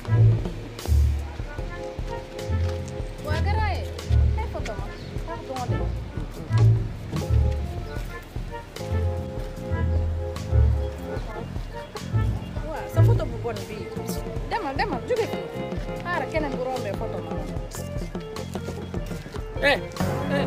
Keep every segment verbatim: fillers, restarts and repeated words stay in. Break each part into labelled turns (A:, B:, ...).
A: waa garaye ay photo ma xaar du ma dem waaw sa photo bu bon bii demal demal jóge fi xaaral keneen bu rombee photo ma
B: eh eh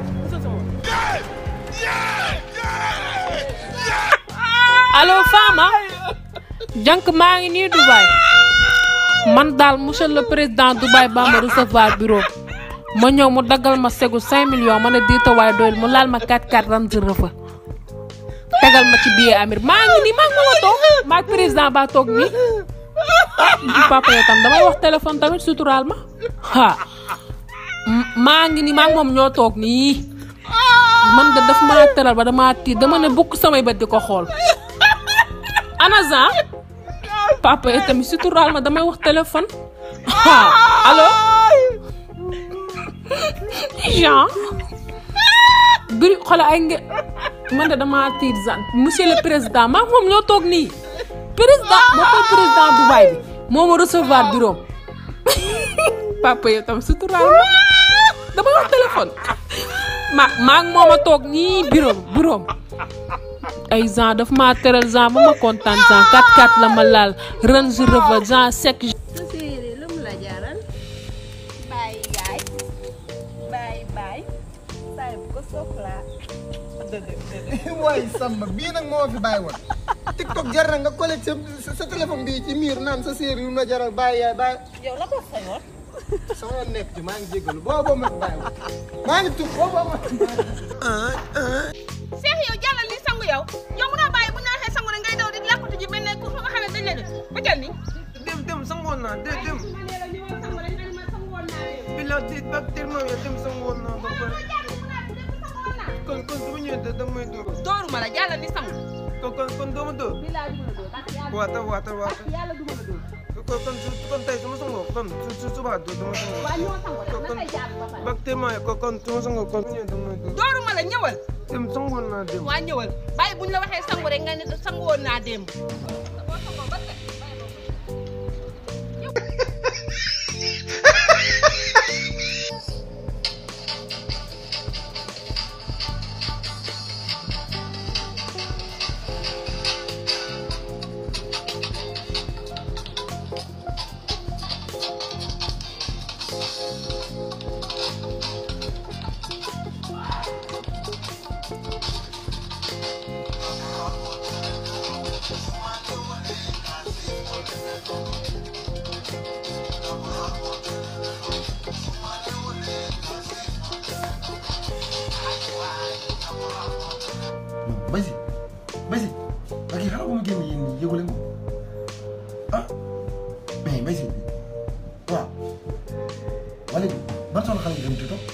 B: allo Fama jank maa ngi nii Dubaï man daal monsieur le président Dubaï ba ma recevoir bureau ma ñëw mu daggal ma segu cinq millions ma ne diita waaye doyul mu laal ma quatre quatre Range Rover tegal ma ci billet Amir maa ngi nii maa ngi ma toog maa président ba toog nii ah papa yow tam damay wax téléphone tamit suturaal ma ah maa ngi nii maa ngi moom ñoo toog nii man de daf maa teral ba damaa tiit dama ne bukk samay bët di ko xool ana Jean papa yow tamit suturaal ma damay wax téléphone ah allo Jean biri xoolal ay nge man de damaa tiit Jean monsieur le président maa moom ñoo toog nii président moo koy président Dubaï bi moo ma recevoir bureau papa yow tam suturaal ma damay wax téléphone ma maa ngi moom a toog nii bureau bureau ay Jean daf maa teral Jean ba ma kontaan Jean quatre quatre la ma laal Range Rover Jean sec.
A: sa séeréer lu mu la jaaral bàyyi yaay bàyyi bàyyi saay bu ko soxlaa
C: waaye Samba bii nag moo fi bàyyi woon TikTok jar na nga collecté sa sa téléphone bii ci miir naan sa séeréer yu ma jaral bàyyi yaay bàyyi.
A: yow la ko sa yoon
C: sama yoon nekk ci maa ngi jéggalu boobu ma bàyyi woon maa ngi tudd boobu ma.
D: Cheikh yow jàllal li sangu yow yow mun a bàyyi bu ñu la waxee sangu ne ngay daw di làkkatu ji mel ne ku nga xam ne dañ la def ba jël ni
E: dem dem sangoon naa dem dem bi la tiit ba tellement yow dem sangoon naa ba pare kon kon su ma ñëwee da may dóor
D: dóoruma la jàllal li sangu
E: kon kon kon doo ma dóor waata waata waata kon kon su kon tey su ma sangoo kon su su subaa doo dama sangoo kon ba tellement kon kon su ma sangoo kon su ma ñëwee da may dóor
D: dóoruma la ñëwal
E: dem sangoon naa dem
D: waa ñëwal bàyyi bu ñu la waxee sangu rek nga ne sangu woon naa démb
C: Basi Basi lagi xanaa bu ma génn yéen ñi yëgu leen ko ah mais Basi waaw waa léegi ban soxla xale yi dem TikTok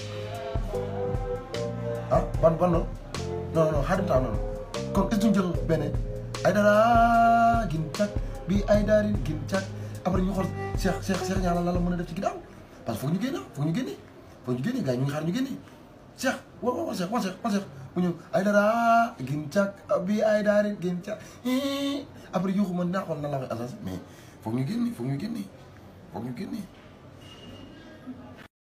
C: ah ban ban non non non xaadim taa noonu kon est-ce que ñu jël benn ay dara gin cak bi ay daarin gin cak après ñu xool Cheikh Cheikh Cheikh ñaanal la la mën a def ci ginnaaw parce que foog ñu génne foog ñu génne foog ñu génne gars yi ñu ngi xaar ñu génne Cheikh wa wa wa Cheikh wa Cheikh wa Cheikh mu ñëw ay dara gin cak bi ay daarin gin cak après yuuxu ma naa xool na la koy asas mais foog ñu génne foog ñu génne foog ñu génne